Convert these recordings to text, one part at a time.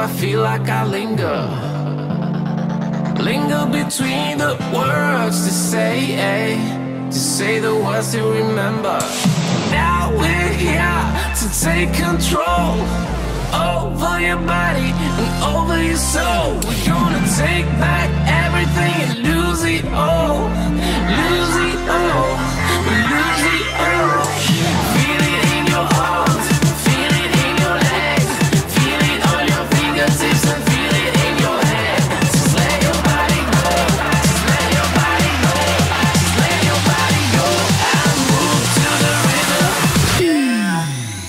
I feel like I linger between the words to say the words to remember. Now we're here to take control over your body and over your soul. We're gonna take back everything and lose it all, lose it all, lose it all. Feel it in your arms, feel it in your legs, feel it on your fingertips and feel it in your head. Just let your body go, just let your body go, just let your body go and move to the rhythm. Yeah.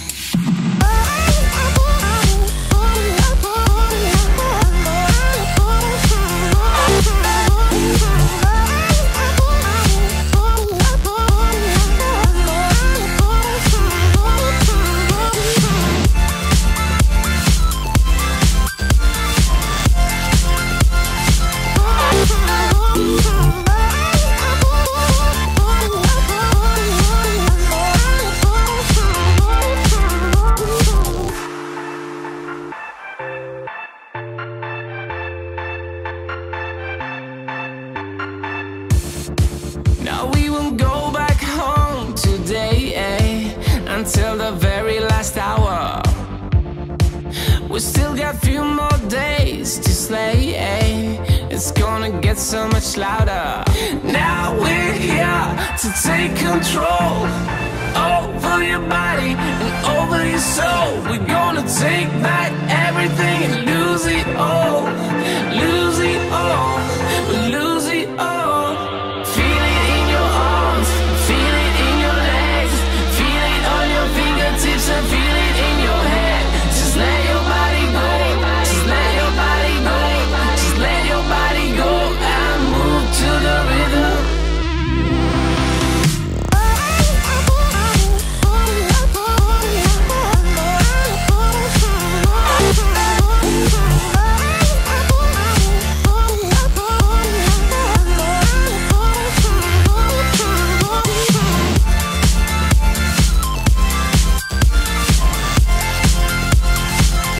Now we won't go back home today, until the very last hour. We still got a few more days to slay, it's gonna get so much louder. Now we're here to take control over your body and over your soul. We're gonna take back everything and lose it all, lose it all, lose